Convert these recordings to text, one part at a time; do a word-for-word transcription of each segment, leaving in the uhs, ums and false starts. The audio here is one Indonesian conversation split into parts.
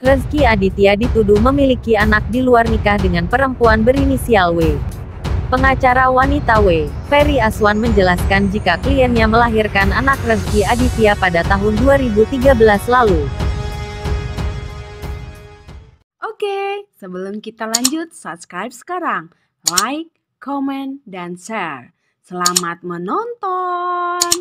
Rezky Aditya dituduh memiliki anak di luar nikah dengan perempuan berinisial W. Pengacara wanita W, Ferry Aswan menjelaskan jika kliennya melahirkan anak Rezky Aditya pada tahun dua ribu tiga belas lalu. Oke, sebelum kita lanjut, subscribe sekarang, like, comment, dan share. Selamat menonton!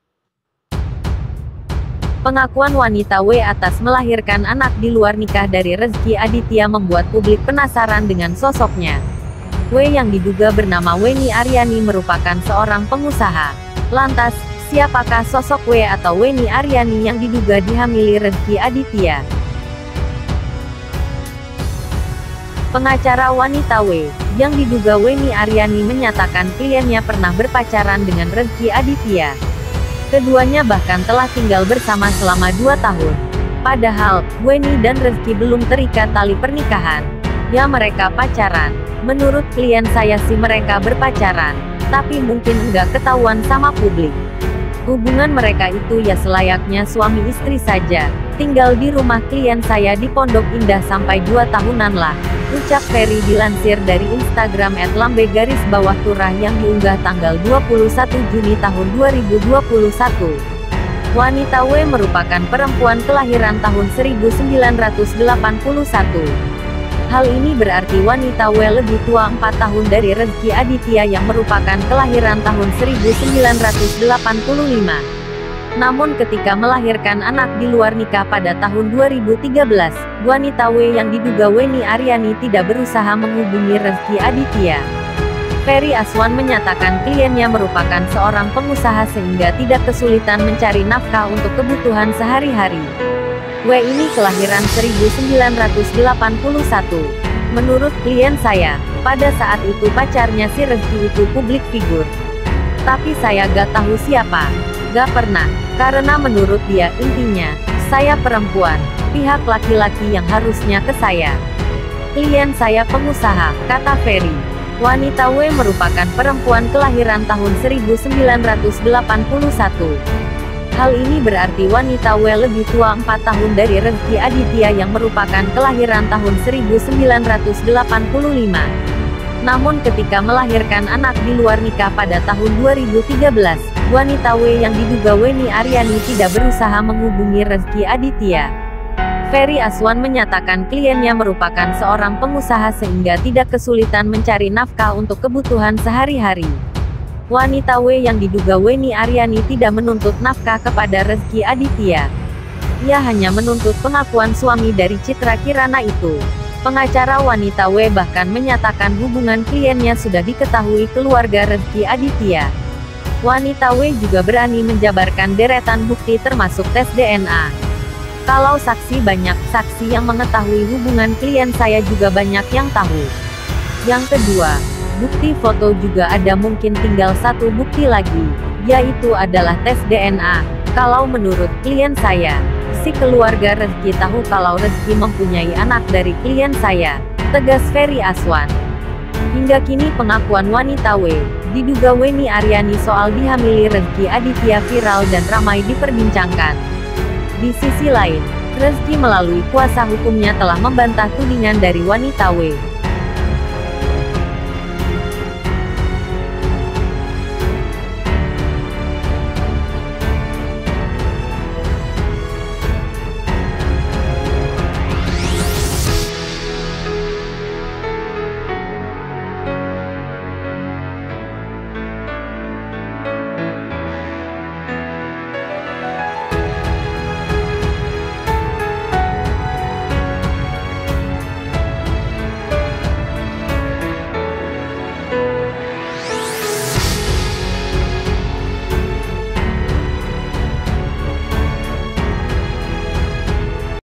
Pengakuan wanita W atas melahirkan anak di luar nikah dari Rezky Aditya membuat publik penasaran dengan sosoknya. W yang diduga bernama Weni Aryani merupakan seorang pengusaha. Lantas, siapakah sosok W atau Weni Aryani yang diduga dihamili Rezky Aditya? Pengacara wanita W, yang diduga Weni Aryani menyatakan kliennya pernah berpacaran dengan Rezky Aditya. Keduanya bahkan telah tinggal bersama selama dua tahun. Padahal, Weni dan Rezky belum terikat tali pernikahan. Ya mereka pacaran. Menurut klien saya sih mereka berpacaran. Tapi mungkin enggak ketahuan sama publik. Hubungan mereka itu ya selayaknya suami istri saja. Tinggal di rumah klien saya di Pondok Indah sampai dua tahunan lah. Ucap Ferry dilansir dari Instagram et lambe garis bawah turah yang diunggah tanggal dua puluh satu Juni tahun dua ribu dua puluh satu. Wanita W merupakan perempuan kelahiran tahun seribu sembilan ratus delapan puluh satu. Hal ini berarti wanita W lebih tua empat tahun dari Rezky Aditya yang merupakan kelahiran tahun seribu sembilan ratus delapan puluh lima. Namun ketika melahirkan anak di luar nikah pada tahun dua ribu tiga belas, wanita W yang diduga Weni Aryani tidak berusaha menghubungi Rezky Aditya. Ferry Aswan menyatakan kliennya merupakan seorang pengusaha sehingga tidak kesulitan mencari nafkah untuk kebutuhan sehari-hari. W ini kelahiran seribu sembilan ratus delapan puluh satu. Menurut klien saya, pada saat itu pacarnya si Rezky itu publik figur. Tapi saya gak tahu siapa. Gak pernah, karena menurut dia, intinya, saya perempuan, pihak laki-laki yang harusnya ke saya. Klien saya pengusaha, kata Ferry. Wanita W merupakan perempuan kelahiran tahun seribu sembilan ratus delapan puluh satu. Hal ini berarti wanita W lebih tua empat tahun dari Rezky Aditya yang merupakan kelahiran tahun seribu sembilan ratus delapan puluh lima. Namun ketika melahirkan anak di luar nikah pada tahun dua ribu tiga belas, wanita W yang diduga Weni Aryani tidak berusaha menghubungi Rezky Aditya. Ferry Aswan menyatakan kliennya merupakan seorang pengusaha sehingga tidak kesulitan mencari nafkah untuk kebutuhan sehari-hari. Wanita W yang diduga Weni Aryani tidak menuntut nafkah kepada Rezky Aditya. Ia hanya menuntut pengakuan suami dari Citra Kirana itu. Pengacara wanita W bahkan menyatakan hubungan kliennya sudah diketahui keluarga Rezky Aditya. Wanita W juga berani menjabarkan deretan bukti termasuk tes D N A. Kalau saksi banyak, saksi yang mengetahui hubungan klien saya juga banyak yang tahu. Yang kedua, bukti foto juga ada, mungkin tinggal satu bukti lagi, yaitu adalah tes D N A. Kalau menurut klien saya, si keluarga Rezky tahu kalau Rezky mempunyai anak dari klien saya, tegas Ferry Aswan. Hingga kini pengakuan wanita W, diduga Weni Aryani soal dihamili Rezky Aditya viral dan ramai diperbincangkan. Di sisi lain, Rezky melalui kuasa hukumnya telah membantah tudingan dari wanita W.